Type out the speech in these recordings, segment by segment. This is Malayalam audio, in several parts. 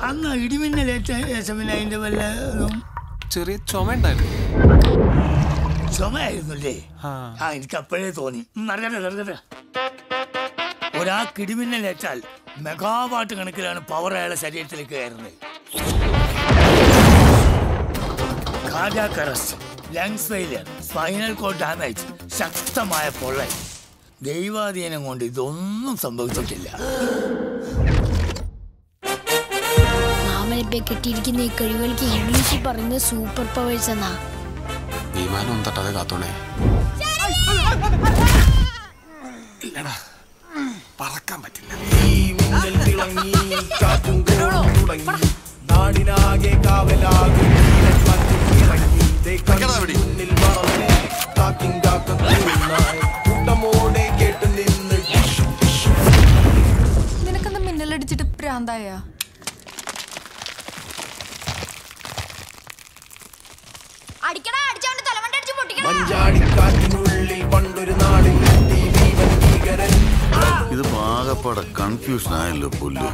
അന്ന് ഇടിമിന്നലേറ്റ ശേഷം പിന്നെ അതിന്റെ വല്ല ചെറിയ ചുമ ഉണ്ടായിരുന്നു. ചുമയായിരുന്നല്ലേ? എനിക്ക് അപ്പോഴേ തോന്നി. നടക്കട്ടെ. ഒരാൾക്ക് ഇടിമിന്നലേറ്റാൽ മെഗാവാട്ട് കണക്കിലാണ് പവർ അയാളെ ശരീരത്തിലേക്ക് കയറുന്നത്. Cardiac arrest, lungs failure, spinal cord damage, ശക്തമായ പൊള്ളൽ. ദൈവാധീനം കൊണ്ട് ഇതൊന്നും സംഭവിച്ചിട്ടില്ല. മാമനിപ്പെ കിട്ടിയിരിക്കുന്ന ഈ കഴിവുകൾക്ക് ഇംഗ്ലീഷിൽ പറയുന്നത് സൂപ്പർ പവേഴ്സ് എന്നാ. വിമാനം തട്ടാതെ കാത്തോണേ. പറക്കാൻ പറ്റില്ല. നിനക്കെന്താ മിന്നലടിച്ചിട്ട് പ്രാന്തായ? ഇത് പാകപ്പാടെ കൺഫ്യൂഷൻ ആയല്ലോ പുല്ല്.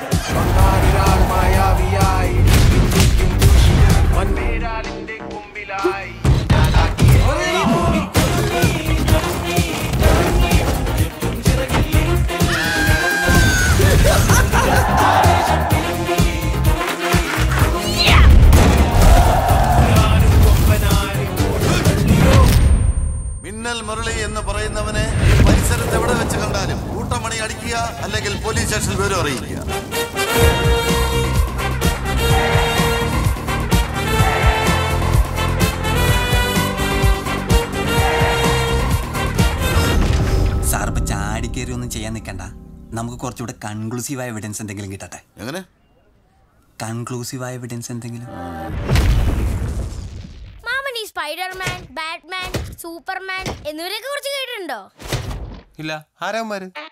മിന്നൽ മുരളി എന്ന് പറയുന്നവനെ പരിസരത്ത് എവിടെ വെച്ച് കണ്ടാലും കൂട്ടമണി അടിക്കുക, അല്ലെങ്കിൽ പോലീസ് സ്റ്റേഷനിൽ വിവരം അറിയിക്കുക. സാർ ഇപ്പൊ ചാടിക്കേറി ഒന്നും ചെയ്യാൻ നിൽക്കണ്ട. നമുക്ക് കുറച്ചുകൂടെ കൺക്ലൂസീവായ എവിഡൻസ് എന്തെങ്കിലും കിട്ടട്ടെ. എങ്ങനെ കൺക്ലൂസീവായ എവിഡൻസ് എന്തെങ്കിലും? സ്പൈഡർമാൻ, ബാറ്റ്മാൻ, സൂപ്പർമാൻ എന്നിവരെയൊക്കെ കുറിച്ച് കേട്ടിട്ടുണ്ടോ? ഇല്ല. ആരാമാര്?